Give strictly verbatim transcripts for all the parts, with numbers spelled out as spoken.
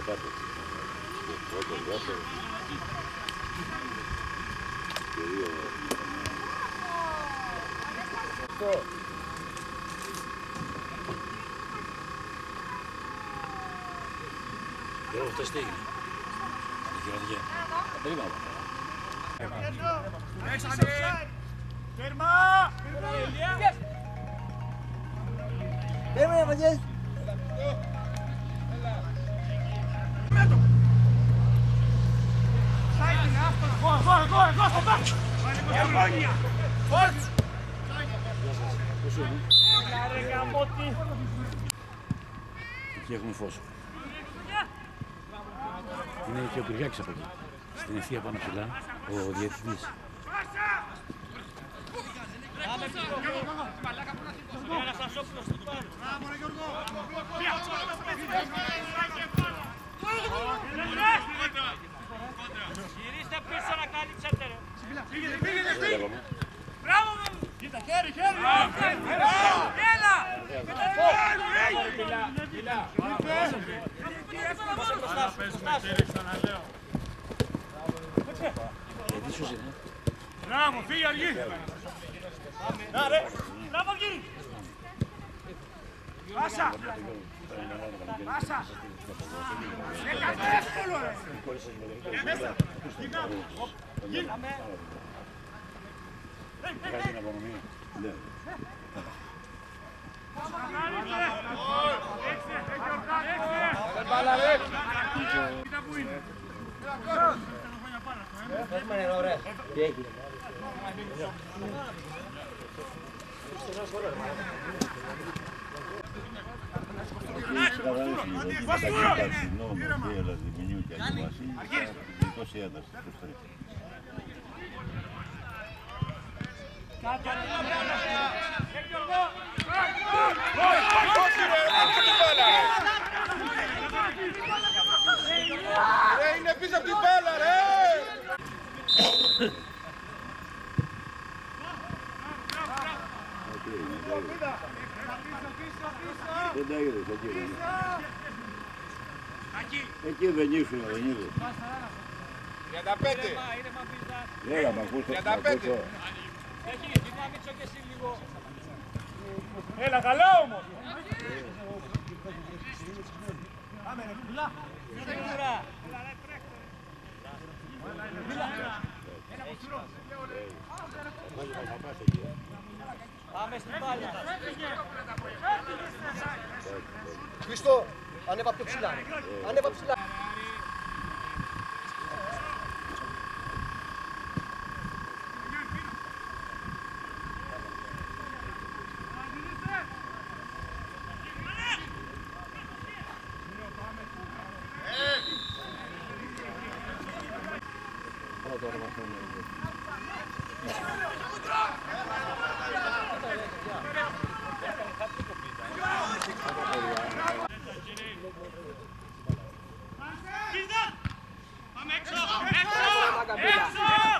κάτω. Πρώτο, δεύτερο. Και δύο. Και όλο αυτός τι έγινε. Δικαιωματική. Δεν είπαμε αυτό. Τέρμα! Τέρμα, Βαγγέλη! Εκεί έχουμε φως. Είναι και ο Κυριάκης από εκεί. Στην ευθεία πάνω ψηλά, ο διευθυντής. Γυρίστε πίσω να κάλυψετε ρε. Μπράβο μου. Κοίτα χέρι, χέρι. Έλα. Μπράβο, φύγε αργή. Να ρε. Μπράβο αργή. Πάσα. Πάσα. Έκανε εύκολο ρε. Μέσα. Γίναμε. Κάνει την απονομή. Ναι. Μπάλα ρε. Έχουμε νερό, ρε. Τι έχει. Ρε, είναι πίσω από την μπάλα, ρε! Δεν τα είδες, εκεί. Εκεί δεν ήσουν, δεν είδες. τριάντα πέντε. Έλα, μ' ακούς, τριάντα πέντε. Έχει, δυνάμιτσο και εσύ λίγο. Έλα, καλά όμως. Πάμε ρε, μιλά. Σίγουρα. Πάμε στην πάλια. Χριστό, ανέβα πιο ψηλά. Ανέβα ψηλά. Πάμε έξω! Έξω!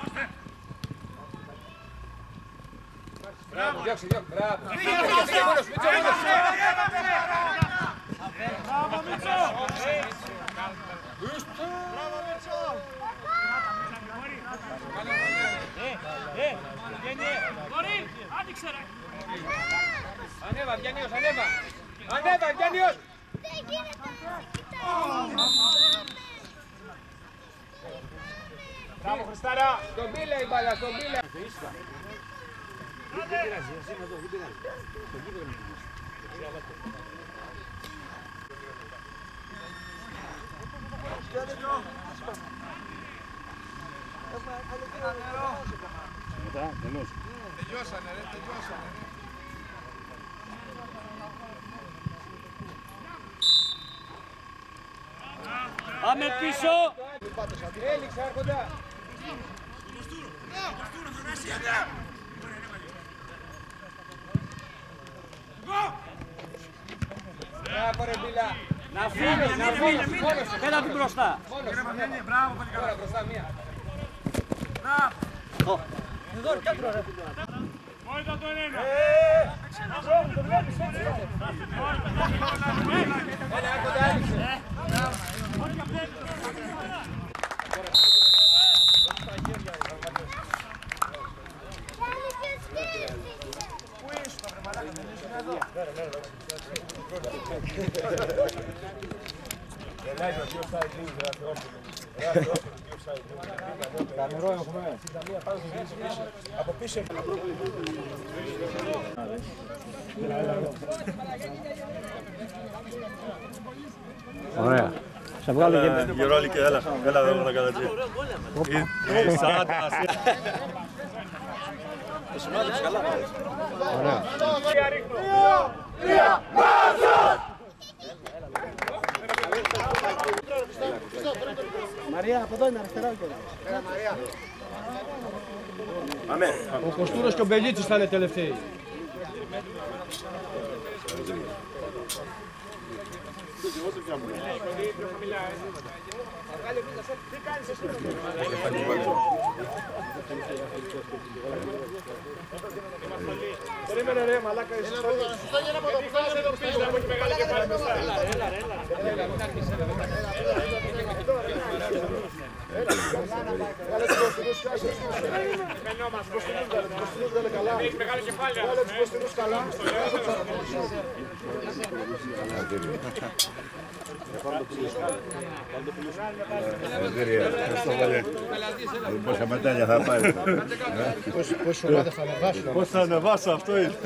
Μπράβο, διώξε, διώξε, μπράβο. Μπράβο Μίτσο! Μπράβο Μίτσο! Ε, ε, βγαίνει. Μπορεί! Άνοιξε ρε! Ανέβα, Βιαννίος, ανέβα. Ανέβα, Βιαννίος. Δεν γίνεται! Μπράβο Χριστάρα! Στον πίλε η μπάλα, στον πίλε. Δεν πειράζει, ας είναι εδώ, δεν πειράζει. Το κύπελο μου. Μετά, τελώς. Τελειώσανε ρε, τελειώσανε. Πάμε πίσω. Έληξε, άρχοντα. Μπράβο ρε Μπίλα. Να φύγει, να φύγει. Πέρα την μπροστά. Μπράβο παλικάρι. Τώρα μπροστά μία. Μπράβο. Εδώ, κέντρο ρε. Μόλις το είναι. Έλα, άρχοντα, έληξε. Από πίσω. Ωραία. Σε βγάλω και... Γερόλικε, έλα, έλα εδώ τα κατατζή. Η Σάτα, Ωραία. Μαρία, από εδώ είναι αριστερά και ο Κοστούρος και ο Μπελίτσης θα είναι τελευταίοι. Περίμενε ρε μαλάκα, εσύ σωστά για να πω το φτάσει εδώ πίσω, να έχει μεγάλη κεφάλαια μπροστά. Έλα, έλα, Κάλε τους κοστινούς κάσες. Κοστινούς δεν είναι καλά. Έχει μεγάλη κεφάλαια. Κάλε τους κοστινούς καλά. Πόσα μετάλλια θα πάρει. Πόσες ομάδες θα ανεβάσουν. πώς θα ανεβάσω, αυτό είναι.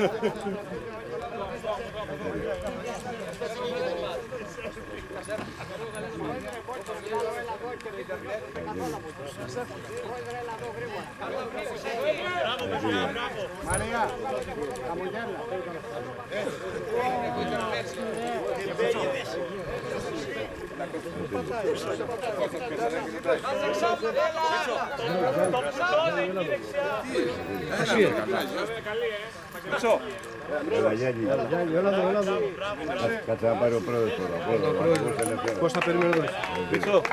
Μαρία, χαμογέλα. Έλα Γιάννη, Έλα εδώ, έλα εδώ. κάτσε να πάρει ο πρόεδρος τώρα. Πώς θα περιμένω εδώ. Μίτσο.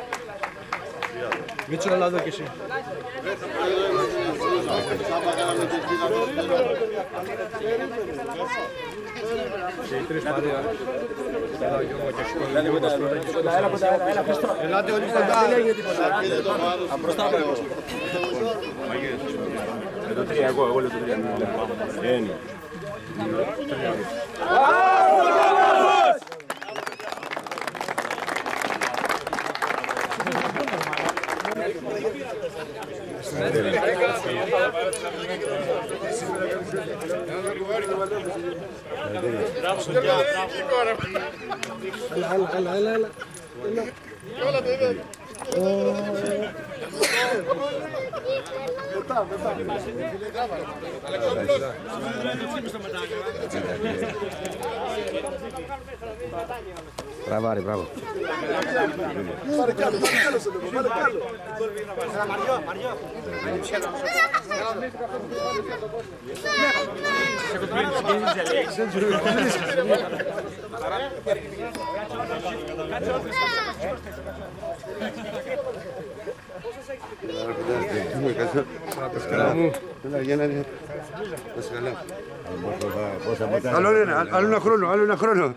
Μίτσο, έλα εδώ κι εσύ. Ελάτε όλοι κοντά. Μπροστά από Το τρία, εγώ, εγώ λέω το τρία. Ένα. Έλα, έλα, έλα. Μετά, μετά. Μπράβο, μπράβο. Πάρε κι άλλο, πάρε κι άλλο σε λίγο, πάρε κι άλλο. Έλα, Μαριό, Μαριό. Άλλο ένα, άλλο ένα χρόνο, άλλο ένα χρόνο.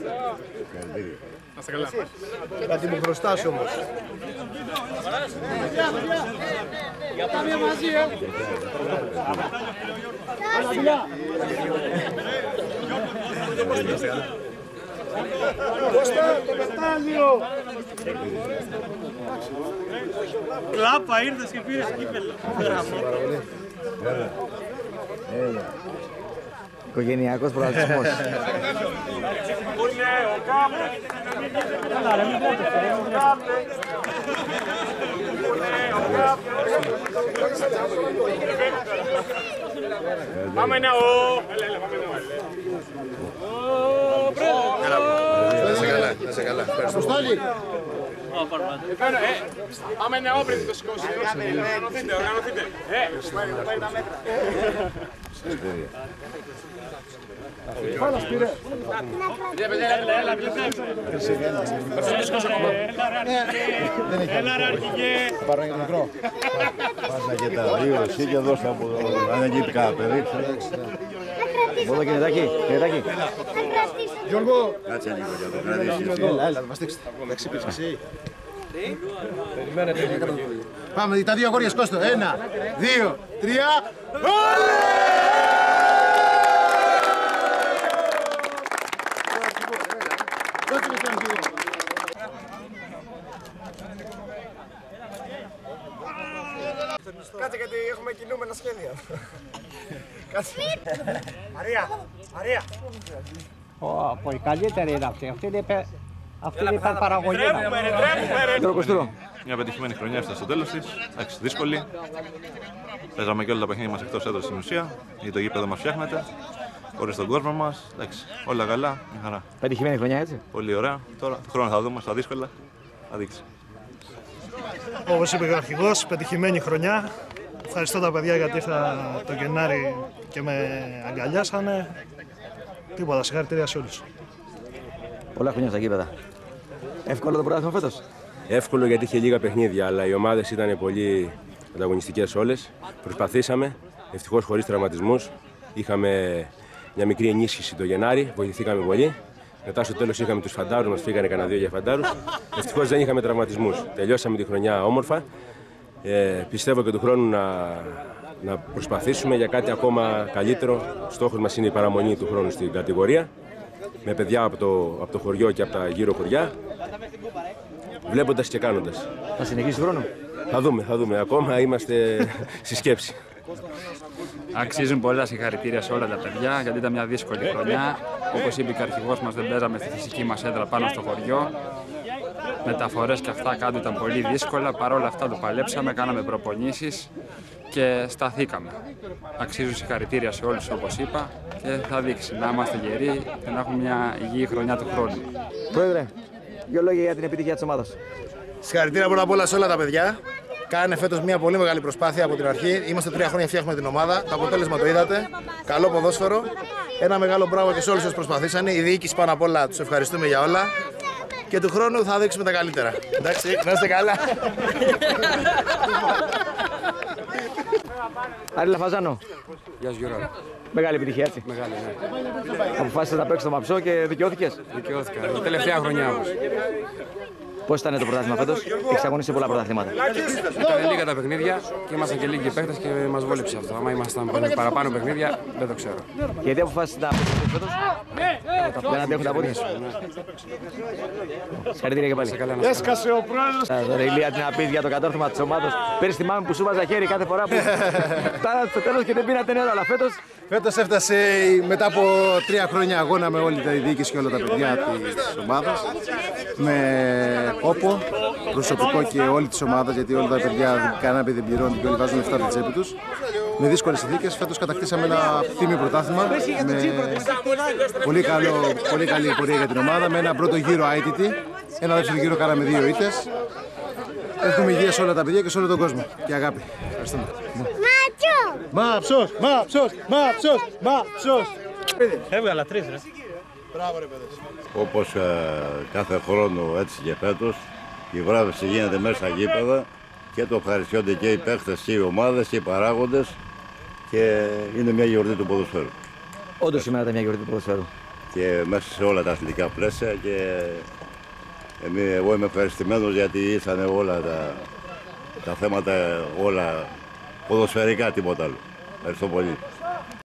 Κάτι μου χρωστάς όμως. Για πάμε μαζί, ε! Κώστα, το μετάλλιο! Κλάπα ήρθες και πήρες κύπελλο. Οικογενειακός πρωταθλητισμός. Πού είναι ο Κάπλε? Καλά ρε, μην πέτες, ρε, ο Κάπλε. Πού είναι ο Κάπλε? Πάμε να ο... Έλα, έλα, πάμε να ο... Να σε καλά, να σε καλά. Αποστόλη! Πάμε να ο πριν το σηκώσει. Οργανωθείτε, οργανωθείτε. Ε, Φάλας πήρε. Έλα ρε αρχηγέ. Πάρω ένα μικρό. Πάσα και τα δύο, εσύ και δώσα από εδώ. Αν δεν γίνει κανένα παιδί, Μπορώ κινητάκι, κινητάκι. Γιώργο! κάτσε λίγο για το κρατήσεις. Έλα, έλα, μας δείξτε. Εντάξει, πήρες εσύ. Περιμένετε. Πάμε, τα δύο αγόρια σκόστο. Ένα, δύο, τρία. Κάτσε με Κάτσε γιατί έχουμε κινούμενα σχέδια. Κάτσε. Μαρία, Μαρία. Ω, η καλύτερη είναι αυτή. Αυτή είναι, αυτή είναι η παραγωγή. Μια πετυχημένη χρονιά έφτασε στο τέλος της. Εντάξει, δύσκολη. Παίζαμε και όλα τα παιχνίδια μας εκτός έδρας στην ουσία. Γιατί το γήπεδο μας φτιάχνεται. Χωρίς τον κόσμο μας. Εντάξει, όλα καλά. Μια χαρά. Πετυχημένη χρονιά, έτσι. Πολύ ωραία. Τώρα το χρόνο θα δούμε στα δύσκολα. Θα δείξει. Όπως είπε ο αρχηγός, πετυχημένη χρονιά. Ευχαριστώ τα παιδιά γιατί ήρθα το Γενάρη και με αγκαλιάσανε. Τίποτα, συγχαρητήρια σε όλους. Πολλά χρόνια στα γήπεδα. Εύκολο το πρωτάθλημα φέτος. Εύκολο γιατί είχε λίγα παιχνίδια, αλλά οι ομάδες ήταν πολύ ανταγωνιστικές όλες. Προσπαθήσαμε, ευτυχώς χωρίς τραυματισμούς. Είχαμε μια μικρή ενίσχυση το Γενάρη, βοηθηθήκαμε πολύ. Μετά στο τέλος είχαμε τους φαντάρους, μας φύγανε κανένα δύο για φαντάρους. Ευτυχώς δεν είχαμε τραυματισμούς. Τελειώσαμε τη χρονιά όμορφα. Ε, πιστεύω και του χρόνου να, να προσπαθήσουμε για κάτι ακόμα καλύτερο. Στόχος μας είναι η παραμονή του χρόνου στην κατηγορία. Με παιδιά από το, από το χωριό και από τα γύρω χωριά. Βλέποντας και κάνοντας. Θα συνεχίσει χρόνο. Θα δούμε, θα δούμε. Ακόμα είμαστε στη σκέψη. Αξίζουν πολλά συγχαρητήρια σε όλα τα παιδιά γιατί ήταν μια δύσκολη χρονιά. Όπως είπε και ο αρχηγός μας, δεν παίζαμε στη φυσική μας έδρα πάνω στο χωριό. Μεταφορές και αυτά κάτω ήταν πολύ δύσκολα. Παρ' όλα αυτά το παλέψαμε, κάναμε προπονήσεις και σταθήκαμε. Αξίζουν συγχαρητήρια σε όλους όπως είπα και θα δείξει να είμαστε γεροί και να έχουμε μια υγιή χρονιά του χρόνου. Πρόεδρε, δύο λόγια για την επιτυχία της ομάδας. Συγχαρητήρια πρώτα απ' όλα σε όλα τα παιδιά. Κάνανε φέτος μια πολύ μεγάλη προσπάθεια από την αρχή. Είμαστε τρία χρόνια φτιάχνουμε την ομάδα. Το αποτέλεσμα το είδατε. Καλό ποδόσφαιρο. Ένα μεγάλο μπράβο και σε όλους όσους προσπαθήσανε. Η διοίκηση πάνω απ' όλα τους ευχαριστούμε για όλα. Και του χρόνου θα δείξουμε τα καλύτερα. Εντάξει, να είστε καλά. Άρη Λαφαζάνο. Γεια σου Γιώργο. Μεγάλη επιτυχία, έτσι. Μεγάλη, ναι. Αποφάσισες να παίξεις το Μαψό και δικαιώθηκες. Δικαιώθηκα. Η τελευταία χρονιά όμως. Πώς ήταν το πρωτάθλημα φέτος, εξαγωνίσαι πολλά πρωταθλήματα. Ήταν λίγα τα παιχνίδια και ήμασταν και λίγοι παίκτες και μας βόλεψε αυτό. Αν ήμασταν παραπάνω παιχνίδια, δεν το ξέρω. Γιατί αποφάσισες να παίξεις φέτος, δεν αντέχουν τα πόδια σου. Συγχαρητήρια και πάλι. Έσκασε ο πρόεδρος. Ρε Ηλία, τι να πεις για το κατόρθωμα της ομάδας. Πέρυσι θυμάμαι που σου βάζα χέρι κάθε φορά που φτάνατε στο τέλος και δεν πίνατε νερό, αλλά φέτος. Φέτος έφτασε μετά από τρία χρόνια αγώνα με όλη τη διοίκηση και όλα τα παιδιά της ομάδας. Με κόπο, προσωπικό και όλη της ομάδας, γιατί όλα τα παιδιά κανένα παιδί δεν πληρώνει και όλοι βάζουν λεφτά από την τσέπη τους. Με δύσκολες συνθήκες, φέτος κατακτήσαμε ένα τίμιο πρωτάθλημα. Με πολύ, καλό, πολύ καλή πορεία για την ομάδα, με ένα πρώτο γύρο αίτητη. Ένα δεύτερο γύρο κάναμε δύο ήττες. Έχουμε υγεία σε όλα τα παιδιά και σε όλο τον κόσμο. Και αγάπη. Ευχαριστούμε. Μαψός, μαψός, μαψός, μαψός. Έβγαλα τρεις, ρε. Μπράβο ρε παιδες. Όπως ε, κάθε χρόνο έτσι και φέτος, η βράβευση γίνεται μέσα στα γήπεδα και το ευχαριστιόνται και οι παίχτες και οι ομάδες και οι παράγοντες και είναι μια γιορτή του ποδοσφαίρου. Όντως σήμερα ήταν μια γιορτή του ποδοσφαίρου. Και μέσα σε όλα τα αθλητικά πλαίσια και εμείς, εγώ είμαι ευχαριστημένος γιατί ήρθαν όλα τα, τα θέματα, όλα ποδοσφαιρικά, τίποτα άλλο. Ευχαριστώ πολύ.